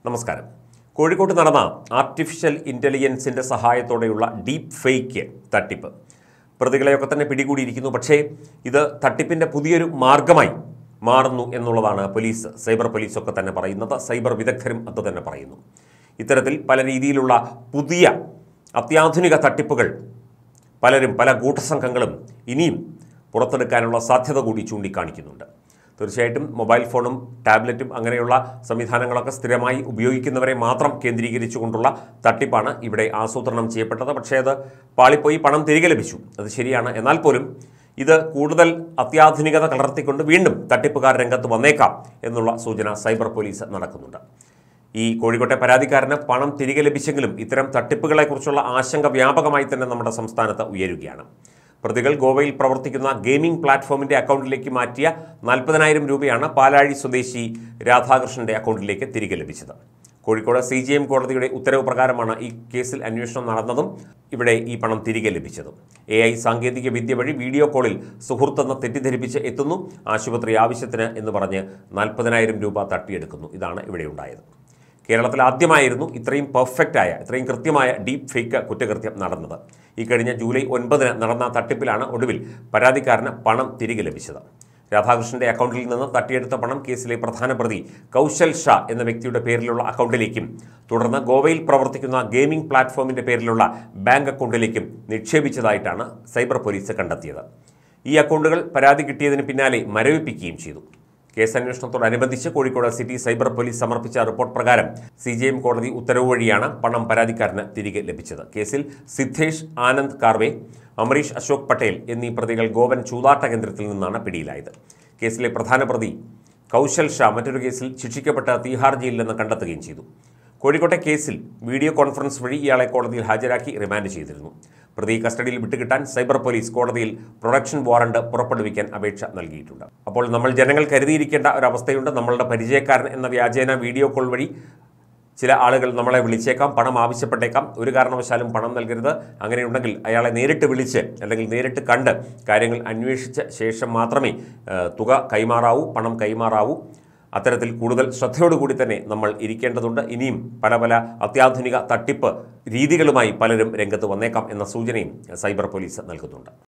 നമസ്കാരം. കോഴിക്കോട്ട് നടന്ന ആർട്ടിഫിഷ്യൽ ഇൻ്റലിജൻസിൻ്റെ സഹായത്തോടെയുള്ള ഡീപ്പ് ഫേക്ക് തട്ടിപ്പ് പ്രതികളെയൊക്കെ തന്നെ പിടികൂടിയിരിക്കുന്നു. പക്ഷേ ഇത് തട്ടിപ്പിൻ്റെ പുതിയൊരു മാർഗമായി മാറുന്നു എന്നുള്ളതാണ് സൈബർ പോലീസൊക്കെ തന്നെ പറയുന്നത്. സൈബർ വിദഗ്ധരും അത് തന്നെ പറയുന്നു. ഇത്തരത്തിൽ പല രീതിയിലുള്ള പുതിയ അത്യാധുനിക തട്ടിപ്പുകൾ പല ഗൂഢസംഘങ്ങളും ഇനിയും പുറത്തെടുക്കാനുള്ള സാധ്യത കൂടി ചൂണ്ടിക്കാണിക്കുന്നുണ്ട്. തീർച്ചയായിട്ടും മൊബൈൽ ഫോണും ടാബ്ലറ്റും അങ്ങനെയുള്ള സംവിധാനങ്ങളൊക്കെ സ്ഥിരമായി ഉപയോഗിക്കുന്നവരെ മാത്രം കേന്ദ്രീകരിച്ചുകൊണ്ടുള്ള തട്ടിപ്പാണ് ഇവിടെ ആസൂത്രണം ചെയ്യപ്പെട്ടത്. പക്ഷേ അത് പാളിപ്പോയി പണം തിരികെ ലഭിച്ചു, അത് ശരിയാണ്. എന്നാൽ പോലും ഇത് കൂടുതൽ അത്യാധുനികത കലർത്തിക്കൊണ്ട് വീണ്ടും തട്ടിപ്പുകാർ രംഗത്ത് വന്നേക്കാം എന്നുള്ള സൂചന സൈബർ പോലീസ് നടക്കുന്നുണ്ട്. ഈ കോഴിക്കോട്ടെ പരാതിക്കാരന് പണം തിരികെ ലഭിച്ചെങ്കിലും ഇത്തരം തട്ടിപ്പുകളെക്കുറിച്ചുള്ള ആശങ്ക വ്യാപകമായി തന്നെ നമ്മുടെ സംസ്ഥാനത്ത് ഉയരുകയാണ്. പ്രതികൾ ഗോവയിൽ പ്രവർത്തിക്കുന്ന ഗെയിമിംഗ് പ്ലാറ്റ്ഫോമിൻ്റെ അക്കൗണ്ടിലേക്ക് മാറ്റിയ 40,000 രൂപയാണ് പാലാഴി സ്വദേശി രാധാകൃഷ്ണൻ്റെ അക്കൗണ്ടിലേക്ക് തിരികെ ലഭിച്ചത്. കോഴിക്കോട് CJM കോടതിയുടെ ഉത്തരവ് പ്രകാരമാണ് ഈ കേസിൽ അന്വേഷണം നടന്നതും ഇവിടെ ഈ പണം തിരികെ ലഭിച്ചതും. AI സാങ്കേതിക വിദ്യ വഴി വീഡിയോ കോളിൽ സുഹൃത്തെന്ന് തെറ്റിദ്ധരിപ്പിച്ച് എത്തുന്നു, ആശുപത്രി ആവശ്യത്തിന് എന്ന് പറഞ്ഞ് 40,000 രൂപ തട്ടിയെടുക്കുന്നു. ഇതാണ് ഇവിടെ ഉണ്ടായത്. കേരളത്തിൽ ആദ്യമായിരുന്നു ഇത്രയും പെർഫെക്റ്റായ, ഇത്രയും കൃത്യമായ ഡീപ്പ് ഫേക്ക് കുറ്റകൃത്യം നടന്നത്. ഈ കഴിഞ്ഞ ജൂലൈ 9 നടന്ന തട്ടിപ്പിലാണ് ഒടുവിൽ പരാതിക്കാരന് പണം തിരികെ ലഭിച്ചത്. രാധാകൃഷ്ണന്റെ അക്കൗണ്ടിൽ നിന്ന് തട്ടിയെടുത്ത പണം കേസിലെ പ്രധാന പ്രതി കൗശൽ ഷാ എന്ന വ്യക്തിയുടെ പേരിലുള്ള അക്കൗണ്ടിലേക്കും തുടർന്ന് ഗോവയിൽ പ്രവർത്തിക്കുന്ന ഗെയിമിംഗ് പ്ലാറ്റ്ഫോമിൻ്റെ പേരിലുള്ള ബാങ്ക് അക്കൗണ്ടിലേക്കും നിക്ഷേപിച്ചതായിട്ടാണ് സൈബർ പോലീസ് കണ്ടെത്തിയത്. ഈ അക്കൗണ്ടുകൾ പരാതി കിട്ടിയതിന് പിന്നാലെ മരവിപ്പിക്കുകയും ചെയ്തു. കേസന്വേഷണത്തോടനുബന്ധിച്ച് കോഴിക്കോട് സിറ്റി സൈബർ പോലീസ് സമർപ്പിച്ച റിപ്പോർട്ട് പ്രകാരം CJM കോടതി ഉത്തരവ് വഴിയാണ് പണം പരാതിക്കാരന് തിരികെ ലഭിച്ചത്. കേസിൽ സിദ്ധേഷ് ആനന്ദ് കാർവെ, അമരീഷ് അശോക് പട്ടേൽ എന്നീ പ്രതികൾ ഗോവൻ ചൂതാട്ട കേന്ദ്രത്തിൽ നിന്നാണ് പിടിയിലായത്. കേസിലെ പ്രധാന പ്രതി കൗശൽ ഷാ മറ്റൊരു കേസിൽ ശിക്ഷിക്കപ്പെട്ട തീഹാർ ജയിലിലെന്ന് കണ്ടെത്തുകയും ചെയ്തു. കോഴിക്കോട്ടെ കേസിൽ വീഡിയോ കോൺഫറൻസ് വഴി ഇയാളെ കോടതിയിൽ ഹാജരാക്കി റിമാൻഡ് ചെയ്തിരുന്നു. പ്രതി കസ്റ്റഡിയിൽ വിട്ടുകിട്ടാൻ സൈബർ പോലീസ് കോടതിയിൽ പ്രൊഡക്ഷൻ വാറണ്ട് പുറപ്പെടുവിക്കാൻ അപേക്ഷ നൽകിയിട്ടുണ്ട്. അപ്പോൾ നമ്മൾ ജനങ്ങൾ കരുതിയിരിക്കേണ്ട ഒരവസ്ഥയുണ്ട്. നമ്മളുടെ പരിചയക്കാരൻ എന്ന വ്യാജേന വീഡിയോ കോൾ വഴി ചില ആളുകൾ നമ്മളെ വിളിച്ചേക്കാം, പണം ആവശ്യപ്പെട്ടേക്കാം. ഒരു കാരണവശാലും പണം നൽകരുത്. അങ്ങനെയുണ്ടെങ്കിൽ അയാളെ നേരിട്ട് വിളിച്ച് അല്ലെങ്കിൽ നേരിട്ട് കണ്ട് കാര്യങ്ങൾ അന്വേഷിച്ച ശേഷം മാത്രമേ തുക കൈമാറാവൂ, പണം കൈമാറാവൂ. അത്തരത്തിൽ കൂടുതൽ ശ്രദ്ധയോടുകൂടി തന്നെ നമ്മൾ ഇരിക്കേണ്ടതുണ്ട്. ഇനിയും പല അത്യാധുനിക തട്ടിപ്പ് രീതികളുമായി പലരും രംഗത്ത് വന്നേക്കാം എന്ന സൂചനയും സൈബർ പോലീസ് നൽകുന്നുണ്ട്.